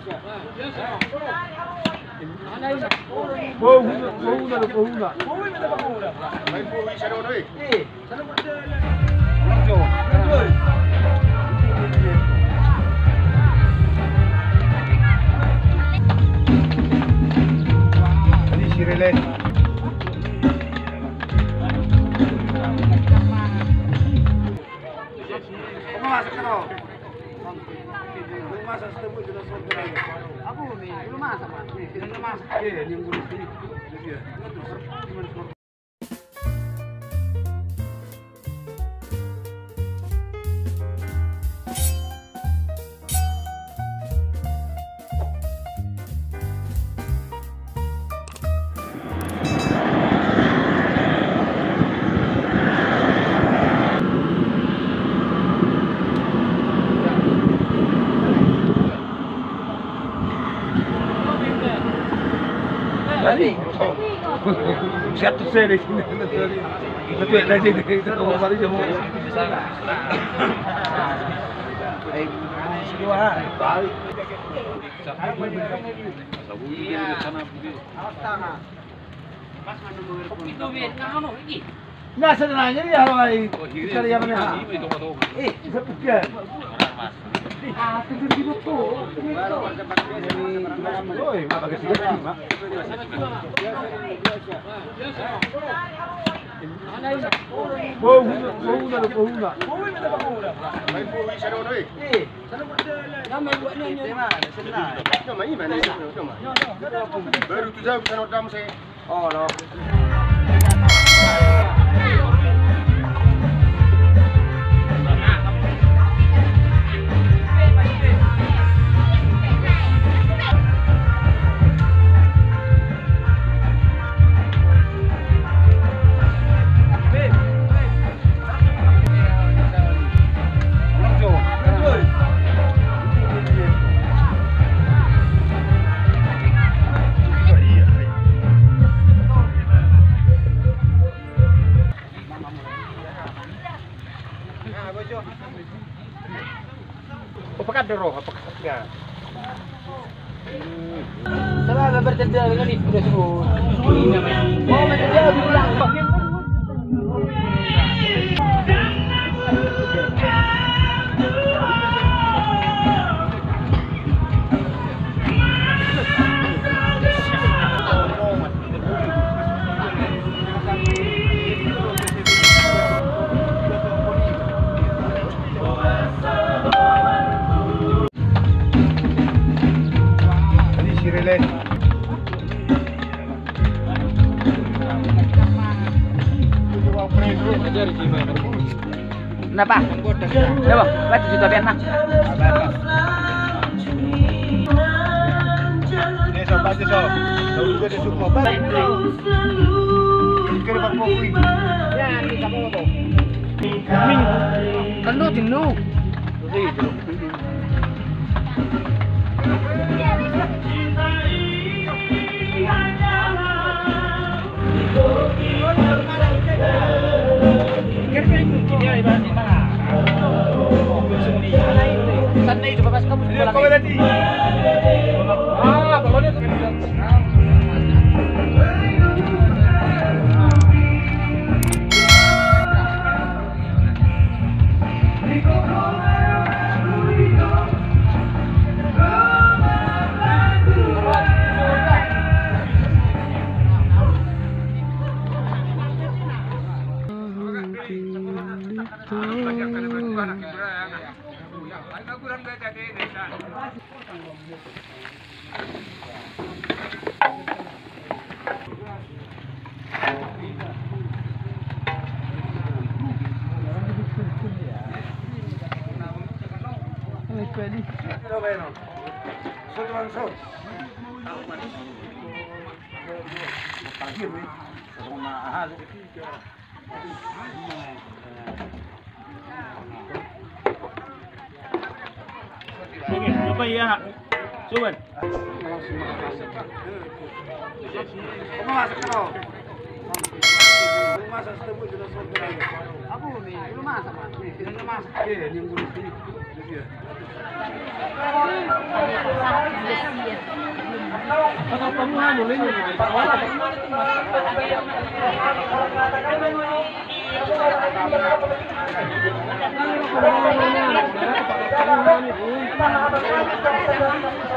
Satu seri sini satu lagi itu kamu mari jamu. Nah sebenarnya dia halai cari yang mana? Sepukian. Tunggu betul. Oi, mak pakai sigaret, mak. Baru tu jauh sana dam saya. Oh, no. Apakah ada roh? Apakah tidak? Salah bercanda dengan itu sudah sebut. Oh, bercanda bilang. Kenapa? Kenapa? Baca juta biar nak. Ini sob baca sob. Tahu juga dia suka baca. Kira berpokok. Ya, kita mau tu. Kanu jenuh. Sana itu bapak kamu sudah lagi. Ah, balonnya tu. Apa ya? Suwan. Kamu masak kau. Masak setemu sudah selesai. Aku ni, belum masak mas. Tidak masak. Yang bunuh sini. Wala.